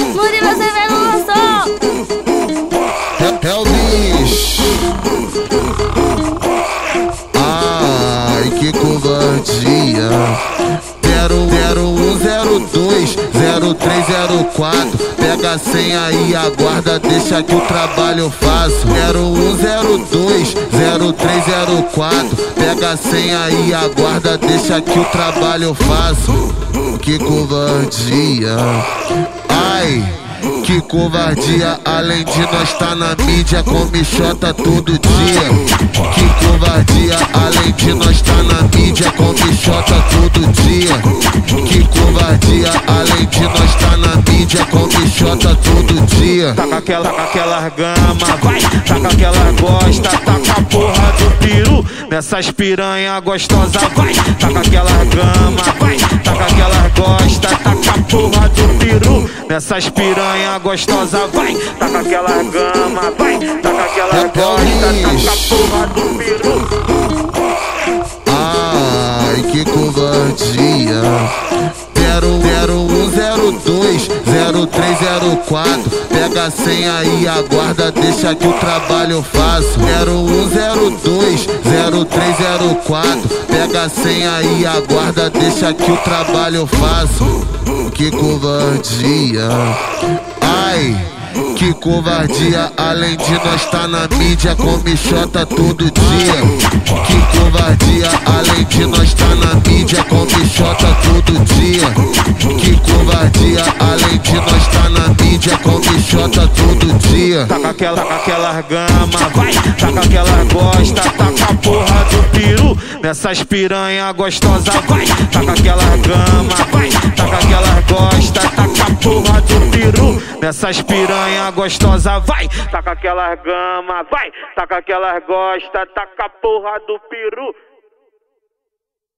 Murilo Acevedo lançou. É o bicho. Ai, que covardia. 0102 0304. Pega a senha aí, aguarda, deixa que o trabalho eu faço. 0102 0304. Pega a senha aí, aguarda, deixa que o trabalho eu faço. Que covardia. Ai, que covardia, além de nós tá na mídia com bichota todo dia. Que covardia, além de nós tá na mídia com bichota todo dia. Que covardia, além de nós tá na mídia com bichota todo dia. Taca aquela gama, vai, taca aquela gosta, taca a porra do peru nessas piranha gostosa, vai, taca aquela gama, vai, taca aquela gosta, taca a porra do peru nessas piranha gostosa, vai, taca aquela gama, vai, taca aquela gosta, taca a porra do peru. Ai, que covardia. 0102 0304. Pega a senha aí, aguarda, deixa que o trabalho eu faço. 0102 0304. Pega a senha aí, aguarda, deixa que o trabalho eu faço. Que covardia. Ai, que covardia, além de nós tá na mídia com bichota todo dia. Que covardia, além de nós tá na mídia com bichota todo dia. Que covardia, além de nós tá na mídia com bichota todo dia. Taca aquela gama, vai, taca aquela gosta, taca a porra do peru nessas piranha gostosa, vai, taca aquela gama, vai, taca aquela gosta, taca a porra do peru nessas piranha gostosa, vai, taca aquela gama, vai, taca aquela gosta, taca a porra do peru.